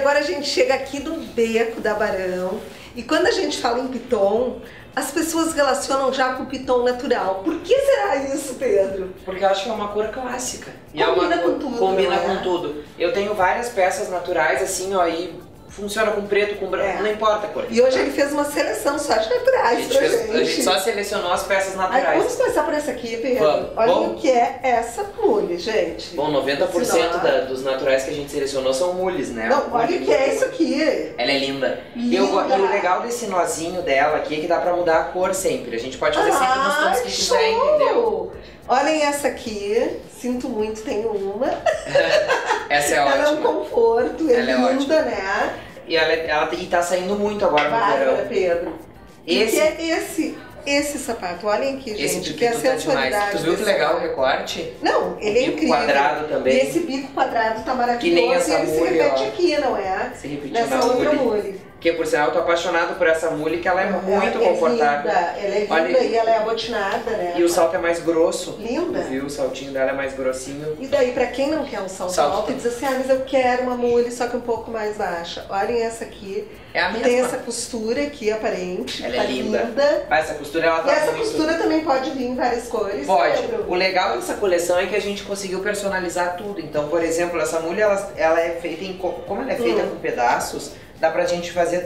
agora a gente chega aqui no Beco da Barão. E quando a gente fala em piton, as pessoas relacionam já com o piton natural. Por que será isso, Pedro? Porque eu acho que é uma cor clássica. E Combina é uma com tudo, Combina né? com tudo. Eu tenho várias peças naturais assim, ó, e funciona com preto, com branco, não importa a cor. E hoje ele fez uma seleção só de naturais pra gente. A gente só selecionou as peças naturais. Aí, vamos começar por essa aqui, Pedro. Vamos. Olha Bom. o que é essa mule, gente. Bom, 90% dos naturais que a gente selecionou são mules, né? Não, olha o que é isso aqui. Ela é linda. Linda. E o legal desse nozinho dela aqui é que dá pra mudar a cor sempre. A gente pode fazer sempre nos tons que quiser, entendeu? Olhem essa aqui. Sinto muito, tenho uma. Essa é Ela ótima. é um conforto, é Ela é linda, ótima. né? E tá saindo muito agora no Bárbara, verão. Pedro. Esse- E que é esse sapato? Olhem aqui, Esse gente, que é a biquito tá sensualidade. demais. Tu viu que desse legal o sapato. recorte? Não, ele é Bico incrível. quadrado também. E esse bico quadrado tá maravilhoso. Que nem essa e ele se mule, repete ó. aqui, não é? Se repetiu Nessa na outra mule. mule. Que por sinal eu tô apaixonado por essa mule, que ela é muito confortável. Ela é linda Olha, e ela é abotinada, né? E o salto é mais grosso. Linda. Tu viu? O saltinho dela é mais grossinho. E daí, pra quem não quer um salto Salto. alto e diz assim, ah, mas eu quero uma mule, só que um pouco mais baixa. Olhem essa aqui. É a mesma. Tem essa costura aqui, aparente. Ela tá é linda. Ah, essa costura ela E tá essa muito... costura também pode vir em várias cores. Pode. Pedro? O legal dessa coleção é que a gente conseguiu personalizar tudo. Então, por exemplo, essa mule, ela é feita em... Como ela é feita com pedaços, dá pra gente fazer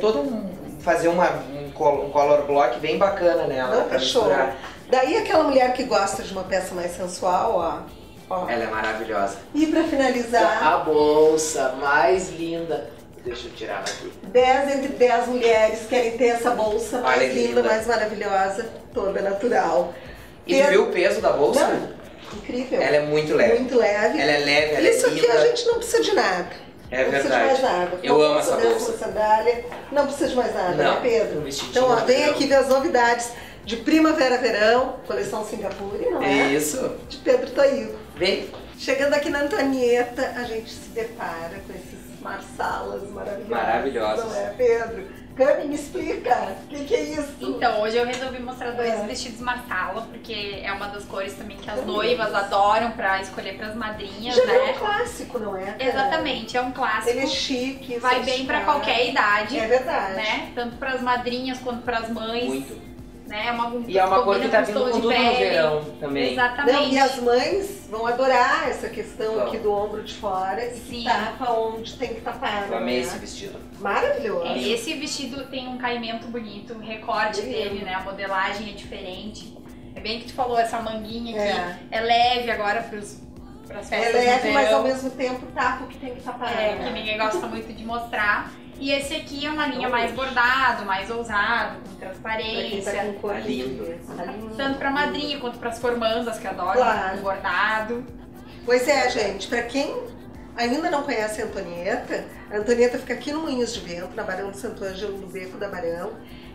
um color block bem bacana nela. Não, pra show. misturar. Daí aquela mulher que gosta de uma peça mais sensual, ó. Ela é maravilhosa. E pra finalizar, A bolsa mais linda. Deixa eu tirar ela aqui. 10 entre 10 mulheres querem ter essa bolsa mais Olha que linda, linda. mais maravilhosa, toda natural. E tu viu o peso da bolsa? Não, incrível. Ela é muito leve. Muito leve. Ela é leve, ela Isso é aqui linda. a gente não precisa de nada. É não verdade. precisa de mais nada. Eu amo essa Uma bolsa. sandália, não precisa de mais nada, Não, né, Pedro? um vestidinho Então, ó, no vem verão. aqui ver as novidades de Primavera-Verão, coleção Singapura, não é? Isso. De Pedro Toigo. Vem. Chegando aqui na Antonieta, a gente se depara com esses marsalas maravilhosos. Maravilhosos. Não é, Pedro? Cami, me explica, o que é isso? Então, hoje eu resolvi mostrar dois vestidos marsala, porque é uma das cores também que as noivas adoram pra escolher pras madrinhas, Já né? é um clássico, não é? cara? Exatamente, é um clássico. Ele é chique, Vai bem pra qualquer idade, É verdade. né? Tanto pras madrinhas quanto pras mães. Muito. Né? E é uma cor que combina tá com vindo tom com de tudo no pele. verão também. Exatamente. Não, e as mães vão adorar essa questão Vão. aqui do ombro de fora e que Sim. tapa onde tem que tapar. Eu amei né? esse vestido. Maravilhoso. Esse vestido tem um caimento bonito, o recorte Lindo. dele, né? A modelagem é diferente. É bem que tu falou, essa manguinha É. aqui é leve agora pras É festas leve, no mas verão. ao mesmo tempo tapa o que tem que tapar. É, né? que ninguém gosta muito de mostrar. E esse aqui é uma linha mais bordado, mais ousado, com Pra quem transparência. tá com cor Tá lindo. Tá lindo. Tanto pra madrinha quanto pras formandas que adoram Claro. um bordado. Pois é, gente, pra quem ainda não conhece a Antonieta fica aqui no Moinhos de Vento, na Barão de Santo Ângelo, no Beco da Barão.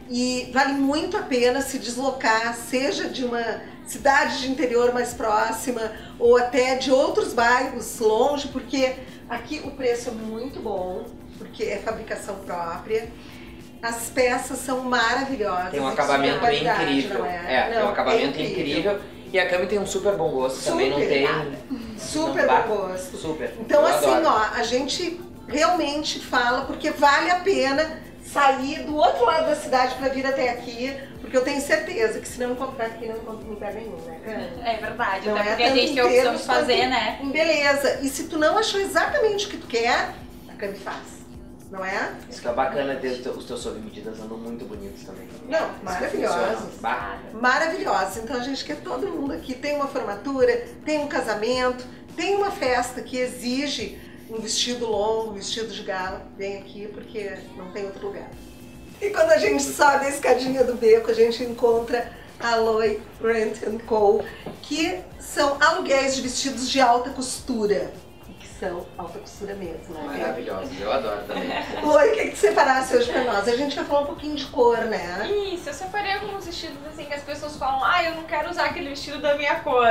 E vale muito a pena se deslocar, seja de uma cidade de interior mais próxima ou até de outros bairros longe, porque aqui o preço é muito bom, porque é fabricação própria. As peças são maravilhosas. Tem um de acabamento super qualidade, incrível. não é? Tem um Não, acabamento incrível. E a Cami tem um super bom gosto também, não Super. tem... Super não bom gosto. Super. Então, Eu assim, adoro. ó, a gente realmente fala porque vale a pena sair do outro lado da cidade para vir até aqui, porque eu tenho certeza que se não encontrar aqui, não encontro em lugar nenhum, né, cara? É verdade, Não até é porque a tanto gente em tem a opção termos de fazer, quanto né? em beleza. E se tu não achou exatamente o que tu quer, a Cami faz. Não é? Isso que é bacana, os teus sob medidas andam muito bonitos também. Não, Isso que maravilhosos. funciona. Bah. Maravilhosos. Então a gente quer todo mundo aqui. Tem uma formatura, tem um casamento, tem uma festa que exige um vestido longo, um vestido de gala. Vem aqui porque não tem outro lugar. E quando a gente sobe a escadinha do beco, a gente encontra a Aloy Rent & Co, que são aluguéis de vestidos de alta costura. E que são alta costura mesmo, né? Maravilhosos, eu adoro também. Oi, o que tu separasse hoje pra nós? A gente vai falar um pouquinho de cor, né? Isso, eu separei alguns vestidos assim que as pessoas falam, ah, eu não quero usar aquele vestido da minha cor.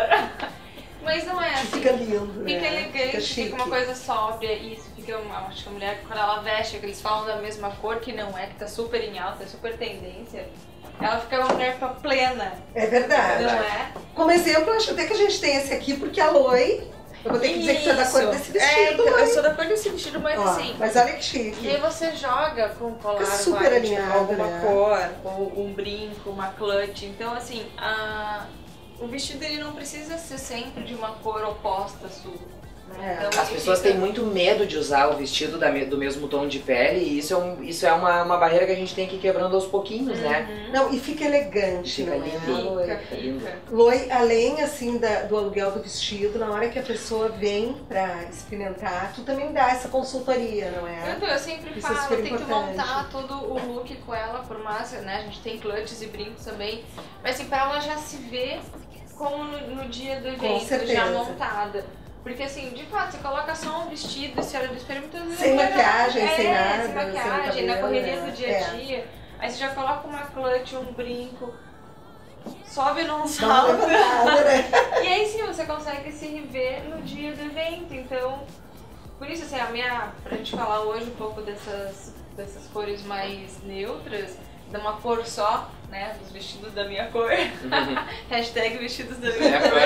Mas não é assim. Fica lindo, né? Fica elegante, chique. fica uma coisa sóbria, isso, acho que a mulher, quando ela veste, que eles falam da mesma cor, que não é, que tá super em alta, é super tendência, ela fica uma mulher plena, É verdade. não é? Como exemplo, eu acho até que a gente tem esse aqui, porque a Aloy Eu vou ter que dizer que tu é da cor desse vestido. Eu sou da cor desse vestido, mas assim. Mas olha que chique. E aí você joga com um colar super alinhado, alguma né? cor, ou um brinco, uma clutch. Então assim, o vestido ele não precisa ser sempre de uma cor oposta à sua. Então, as pessoas têm muito medo de usar o vestido do mesmo tom de pele e isso é uma barreira que a gente tem que ir quebrando aos pouquinhos, né? Não, e fica elegante, Fica não é, lindo. Loi? Fica lindo. Loi, além assim do aluguel do vestido, na hora que a pessoa vem pra experimentar, tu também dá essa consultoria, não é? Eu sempre Isso é falo, super eu tento importante. montar todo o look com ela, por mais, né? A gente tem clutches e brincos também, mas assim, pra ela já se ver como no dia do evento, certeza. já montada. Porque assim, de fato, você coloca só um vestido, se olha no espelho, muitas vezes Sem não vai maquiagem, dar- sem nada, sem maquiagem, sem cabelo, na correria né? do dia a dia. Aí você já coloca uma clutch, um brinco, sobe num salto. Né? E aí sim, você consegue se rever no dia do evento. Então, por isso assim, pra gente falar hoje um pouco dessas cores mais neutras, de uma cor só, né, dos vestidos da minha cor. Hashtag vestidos da minha cor.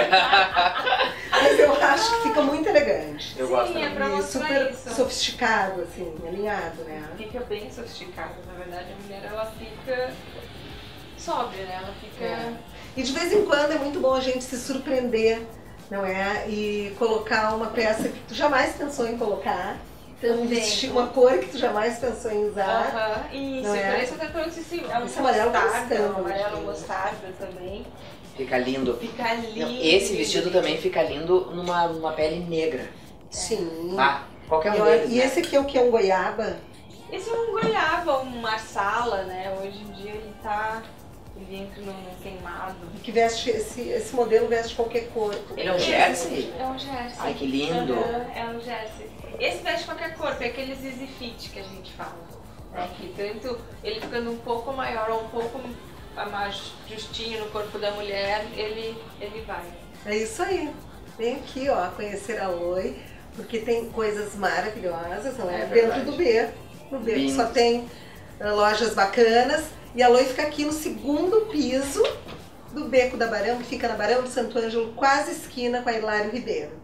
Mas eu acho que fica muito elegante. Eu gosto Sim, é também. pra E mostrar super isso. sofisticado, assim, alinhado, né? Fica bem sofisticada, na verdade a mulher ela fica sóbria, né? Ela fica... E de vez em quando é muito bom a gente se surpreender, não é? E colocar uma peça que tu jamais pensou em colocar. Então, vestir uma cor que tu jamais pensou em usar. Isso, não é? por isso eu até trouxe esse Esse amarelo mostarda, gostando, amarelo gente. mostarda também. Fica lindo. Fica lindo. Não, esse vestido lindo. também fica lindo numa pele negra. Sim. Ah, qualquer E um olha, deles, e né? esse aqui é o que? Um goiaba? Esse é um goiaba, um marsala, né? Hoje em dia ele entra num queimado. Que veste, esse modelo veste qualquer cor. Ele é um jersey? É um jersey. Ai, que lindo. É um jersey. Esse veste qualquer cor, é aqueles easy fit que a gente fala. Né? Que tanto ele ficando um pouco maior ou um pouco mais justinho no corpo da mulher, ele vai. É isso aí. Vem aqui, ó, conhecer a Loi, porque tem coisas maravilhosas, não é? É Dentro verdade. do B. No B Lindo. só tem lojas bacanas. E a Loi fica aqui no segundo piso do Beco da Barão, que fica na Barão de Santo Ângelo, quase esquina com a Hilário Ribeiro.